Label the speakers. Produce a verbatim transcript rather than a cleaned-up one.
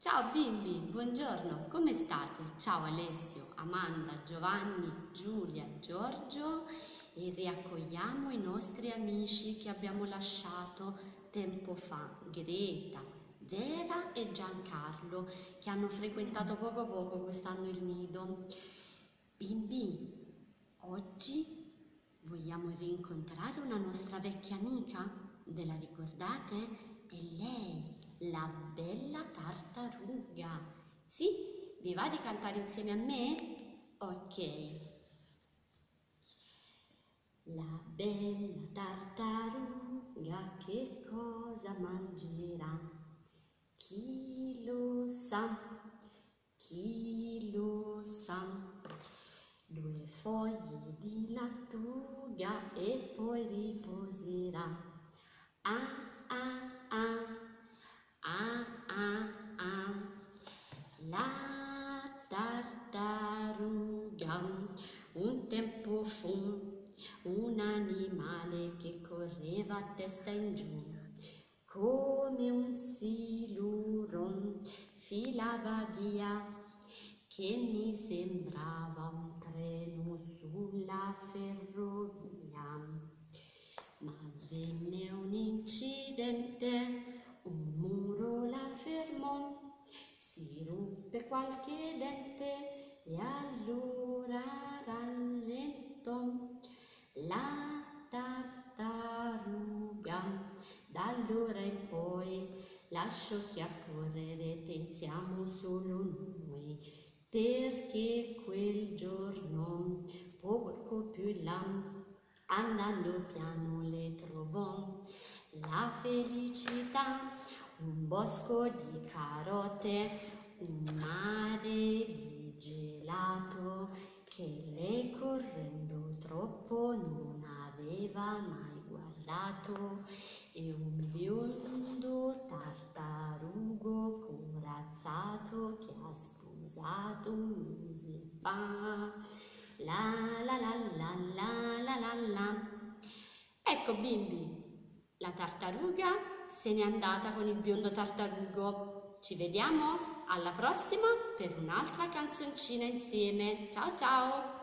Speaker 1: Ciao bimbi, buongiorno, come state? Ciao Alessio, Amanda, Giovanni, Giulia, Giorgio e riaccogliamo i nostri amici che abbiamo lasciato tempo fa, Greta, Vera e Giancarlo, che hanno frequentato poco poco quest'anno il nido. Bimbi, oggi vogliamo rincontrare una nostra vecchia amica, ve la ricordate? È lei, la bella tartaruga. Sì? Vi va di cantare insieme a me? Ok. La bella tartaruga che cosa mangerà? Chi lo sa? Chi lo sa? Due foglie di lattuga e poi riposerà. Ah ah ah, ah ah ah, la tartaruga un tempo fu un animale che correva a testa in giù, come un siluro filava via, che mi sembrava un treno sulla ferrovia. Ma avvenne un incidente, un muro la fermò, si ruppe qualche dente e allora rallentò. La tartaruga d'allora in poi lasciò che a correre pensiamo solo noi, perché quel giorno poco più in là, andando piano le trovò la felicità, un bosco di carote, un mare di gelato che lei correndo troppo non aveva mai guardato, e un biondo tartarugo corazzato che ha sposato un mese fa. La la la la la la la la. Ecco bimbi, la tartaruga se n'è andata con il biondo tartarugo. Ci vediamo alla prossima per un'altra canzoncina insieme. Ciao ciao!